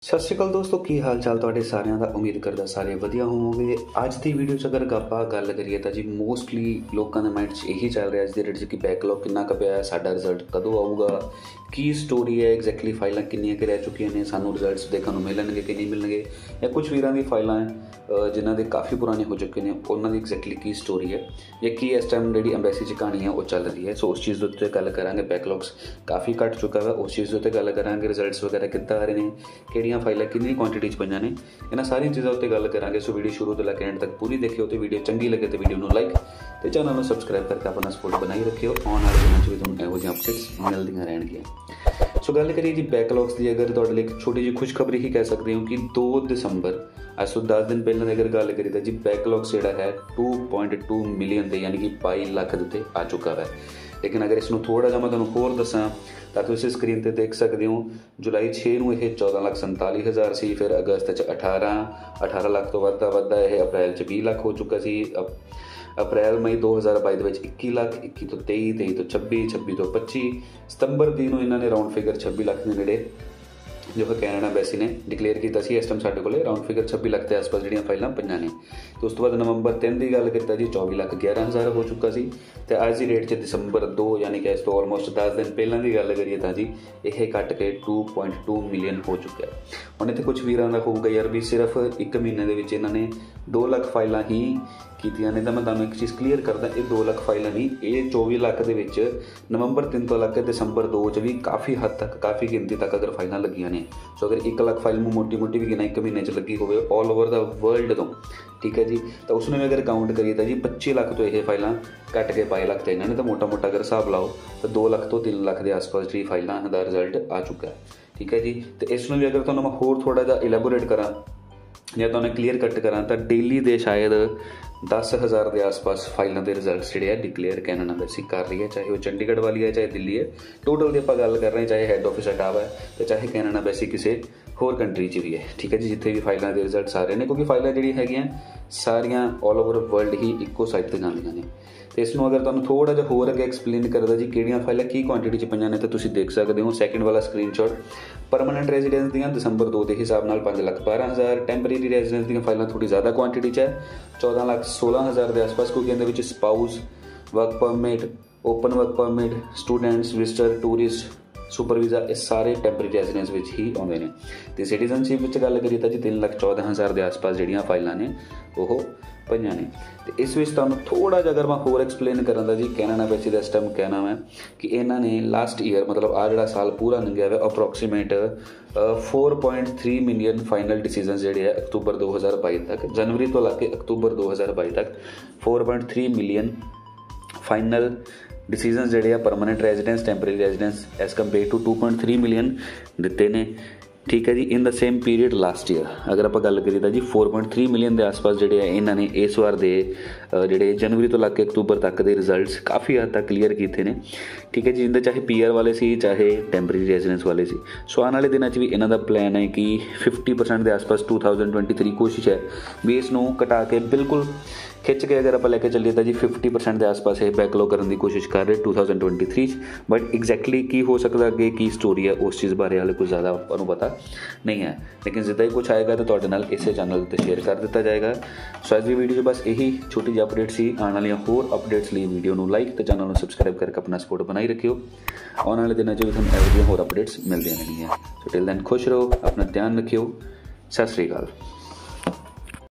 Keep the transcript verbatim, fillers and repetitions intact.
सत श्री अकाल दोस्तों, की हाल चाल तुहाडे सारिਆਂ ਦਾ। उम्मीद करदा सारे वधिया होवोगे। अज की वीडियो च अगर आपां गल करिए तो जी मोस्टली लोगों के माइंड च यही चल रहा है अज दी डेट च कि बैकलॉग कितना क पिया है, साडा रिजल्ट कदों आऊगा, की स्टोरी है, एग्जैक्टली फाइलां किन्नियां क रह चुकियां ने, सानूं रिजल्ट्स देखने को मिलणगे कि नहीं मिलणगे, या कुछ वीरां दी फाइलां जिन्हां दे काफ़ी पुराने हो चुके हैं उन्हां दी एग्जैक्टली की स्टोरी है या की इस टाइम जिहड़ी अंबैसी च कहानी है वो चल रही है। सो उस चीज़ उत्ते गल करांगे। बैकलॉग्स काफ़ी घट चुका है, उस चीज़ उत्ते गल करांगे। रिजल्ट्स वगैरह किद्दां आ रहे हैं, किहड़ियां फाइलां कितनी क्वांटिटी च पईआं ने, इन्हां सारियां चीज़ां उत्ते गल करांगे। सो वीडियो शुरू तो लैके एंड तक पूरी देखियो। तो वीडियो चंगी लगे तो वीडियो नूं लाइक ते चैनल नूं सबसक्राइब करके अपना सपोर्ट बनाई रखियो। आने वाले दिनों में भी तुहानूं इहो जिहियां अपडेट्स मिलदियां रहणगीਆਂ। सो गल करिए जी बैकलॉग्स की, अगर तुहाडे लई एक छोटी जी खुशखबरी ही कह सकते हो कि दो दिसंबर अज तो दस दिन पहले अगर गल करिए तो जी बैकलॉग्स जिहड़ा है टू पॉइंट टू मिलियन के यानी कि बाई लख के आ चुका है। लेकिन अगर इसनूं थोड़ा जिहा मैं तुहानूं होर दसां तो तुसीं स्क्रीन पर देख सकते हो जुलाई छे नूं यह चौदह लख संताली हज़ार सी, फिर अगस्त च अठारह अठारह लख तो वधदा वधदा यह अप्रैल च बीस लख हो चुका सी। अप्रैल मई दो हज़ार बाई के इक्की लख, इक्की तो तेई, तेई तो छब्बी, छब्बी तो पच्ची, सितंबर दी नूं इन्होंने राउंड फिगर छब्बी लख के नेड़े जो है कैनेडा एम्बैसी ने डिक्लेयर किया सी। इस टाइम साढ़े को राउंड फिगर छब्बी लख के आसपास जो फाइलां पईआं ने। तो उस तो बाद नवंबर तीन की गल करता जी चौबीस लख ग्यारह हज़ार हो चुका सी। तो अज की डेट च दिसंबर दो यानी कि इस तो ऑलमोस्ट दस दिन पहलों की गल करिए तो जी यह घट के टू पॉइंट टू मिलियन हो चुका है। हुण इत्थे कुछ वीरां दा होऊगा यार भी सिर्फ एक महीने दे विच इन्हां ने दो लख फाइलां ही कीतियां ने। तो मैं तुहानूं एक चीज़ क्लीयर करदा, ये दो लख फाइलां नहीं, ये चौबीस लख दे विच नवंबर तीन तो लग के दिसंबर दो च भी काफ़ी हद तक काफ़ी गिनती तक अगर फाइलां लगियां ने। सो अगर एक लख फाइल मोटी मोटी भी गिना एक महीने च लगी होवे ऑल ओवर द वर्ल्ड तो ठीक है जी, तो उसमें अगर काउंट करिए तो जी पच्ची लख तो यह फाइलां घट के बाई लख तो इन्होंने तो मोटा मोटा अगर हिसाब लाओ तो दो लख तो तीन लख के आसपास जी फाइलां का रिजल्ट आ चुका है। ठीक है जी, तो इसमें भी अगर तुहानूं मैं होर थोड़ा जिहा इलैबोरेट करा या तो क्लीयर कट करा तो डेली दे शायद दस हज़ार के आसपास फाइलों के रिजल्ट जोड़े डिक्लेयर कैनेडा एम्बैसी कर रही है, चाहे वो चंडीगढ़ वाली है चाहे दिल्ली है। टोटल की आप गल कर रहे हैं चाहे हैड ऑफिस अटावा है तो चाहे कैनेडा एम्बैसी किसी होर कंट्री च भी है। ठीक है जी, जिथे भी फाइलों के रिजल्ट आ रहे हैं, क्योंकि फाइलें जी है सारिया ऑल ओवर वर्ल्ड ही इक्को साइड पर जांदियां ने। तो इसनों अगर तुहानूं थोड़ा जिहा होर अगे एक्सप्लेन करदा जी किहड़ियां फाइलां की क्वांटिटी च पईआं ने तो तुसीं देख सकते हो। सैकेंड वाला स्क्रीनशॉट परमानेंट रेजिडेंस दियां दिसंबर दो के हिसाब नाल पाँच लख बारह हज़ार, टैंपरेरी रेजिडेंस दियां फाइलां थोड़ी ज़्यादा क्वांटिटी च है चौदह लख सोलह हज़ार के आसपास, क्योंकि इहदे विच spouse, work permit, open work permit, students, visitor, tourist, super visa ये सारे टैंपरेरी रेजिडेंस विच ही आउंदे ने। तो सिटीजनशिप विच गल करिए तो जी तीन लख चौदह हज़ार के आसपास जिहड़ियां फाइलां ने वो पईआं ने। तो इस विच तुहानूं थोड़ा जिहा अगर मैं होर एक्सप्लेन करां जी कैनेडा एम्बैसी का इस टाइम कहना है कि इन्हां ने लास्ट ईयर मतलब आ जिहड़ा साल पूरा लंघिया है approximate four point three million final decision जोड़े है अक्तूबर दो हज़ार बाई तक, जनवरी तो लग के अक्तूबर दो हज़ार बाई तक four point three million final decision जोड़े आ permanent residence, temporary residence as compared to two point three million दिते ने। ठीक है जी, in the same period last year अगर आप गल करिए तो जी फोर पॉइंट थ्री मिलियन के आसपास जोड़े है इन्होंने इस बार के जोड़े जनवरी तो लग के अक्तूबर तक के रिजल्ट्स काफ़ी हद तक क्लीयर किए हैं। ठीक है जी, इनके चाहे पी आर वाले सी चाहे टैंपरेरी रेजिडेंस वाले सी। सो आने वाले दिनों भी इन्हों का प्लान है कि फिफ्टी परसेंट के आसपास टू थाउजेंड ट्वेंटी थ्री कोशिश है भी इसनों घटा के बिल्कुल खिंच के अगर आप लैके चलिए तो जी फिफ्टी परसेंट के आसपास ये बैकलॉग करने की कोशिश कर रहे two thousand twenty three. But exactly की हो सकता अगे की स्टोरी है उस चीज़ बारे हाले कुछ ज़्यादा आपको पता नहीं है, लेकिन जिदा ही कुछ आएगा तो तुहाडे नाल इसे चैनल पर शेयर कर दिता जाएगा। सो अज की वीडियो बस यही छोटी जी अपडेट सी। आने वाली होर अपडेट्स लिए वीडियो को लाइक तो चैनल को सबसक्राइब करके अपना सपोर्ट बनाई रखियो। आने वाले दिनों में भी तुहानूं इहो जिहियां होर अपडेट्स मिलदियां रहणगीਆਂ। सो टिल दैन खुश रहो, अपना ध्यान रखियो। सत श्री अकाल।